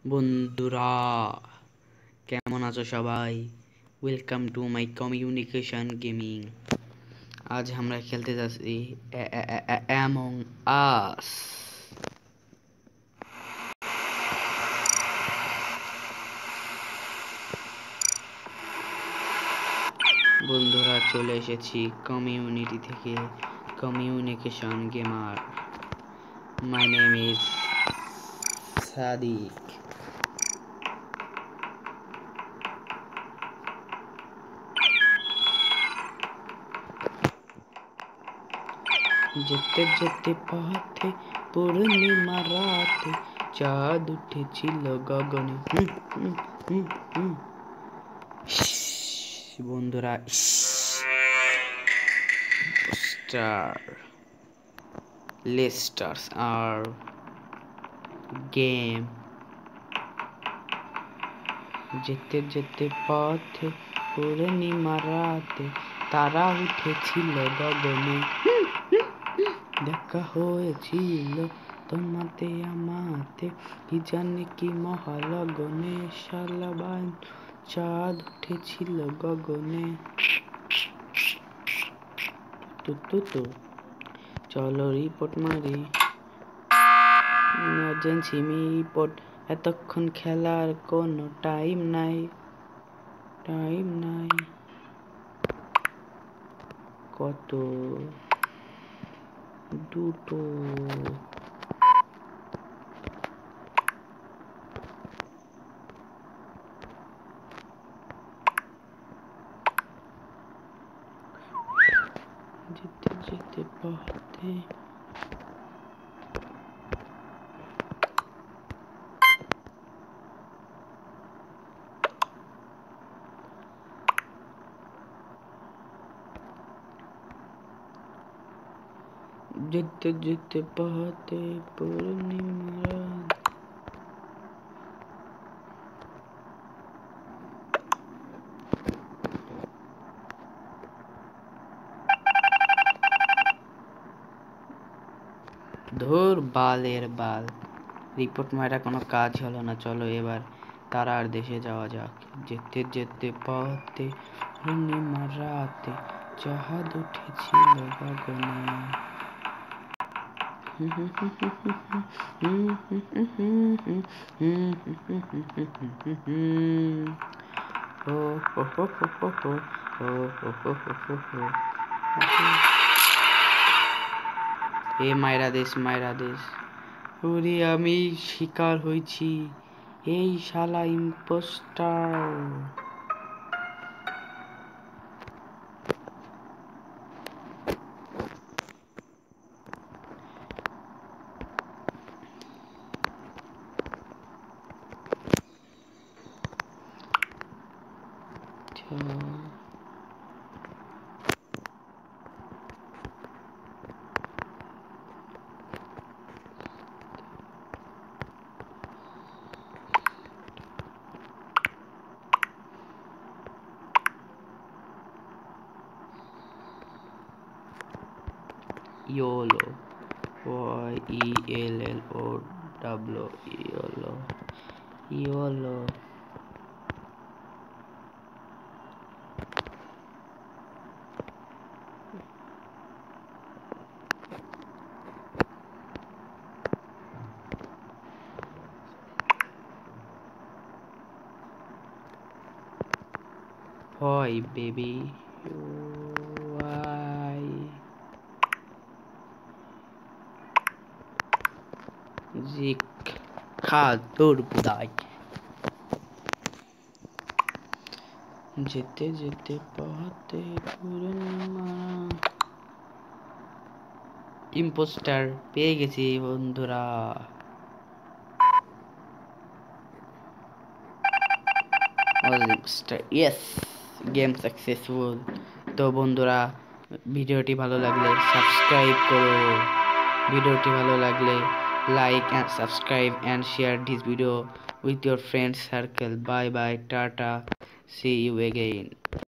বন্ধুরা কেমন আছো সবাই? Welcome to my communication gaming. আজ আমরা খেলতে যাচ্ছি অ্যামং আস। বন্ধুরা চলে এসেছি কমিউনিটি থেকে, communication gamer. My name is Sadiq. যেতে যেতে পথে পূর্ণিমা রাতে চাঁদ উঠেছিল গগনে। বন্ধুরা স্টার লেস্টার্স আর গেম। যেতে যেতে পথে পূর্ণিমা রাতে তারা উঠেছিল গগনে। দেখা হয়েছিল তোমাতে আমাতে, কি জানে কি মহালগনে। শালাবান চাঁদ উঠেছিল গগনে। তো চলো রিপোর্ট মারি, ইমার্জেন্সি রিপোর্ট। এতক্ষণ খেলার কোনো টাইম নাই। কত? দুটো। যেতে যেতে পথে যেতে যেতে পথে পূর্ণিমা। ধুর বালের বাল, রিপোর্ট মারা কোনো কাজ হলো না। চলো এবার তারার দেশে যাওয়া যাক। যেতে যেতে পথে পূর্ণিমা রাতে চাঁদ উঠেছিল গগনে। এ মাইরা দেশ। ওরে আমি শিকার হয়েছি, এই শালা imposter. YOLO, YELLO, YOLO. Hi baby, why? Zik খাদুর বুদাই। যেতে যেতে পথে পূর্ণিমা। ইম্পোস্টার পেয়ে গেছি বন্ধুরা। Yes, game successful. তো বন্ধুরা ভিডিওটি ভালো লাগলে সাবস্ক্রাইব করো। ভিডিওটি ভালো লাগলে like and subscribe and share this video with your friends circle. Bye bye, tata, see you again.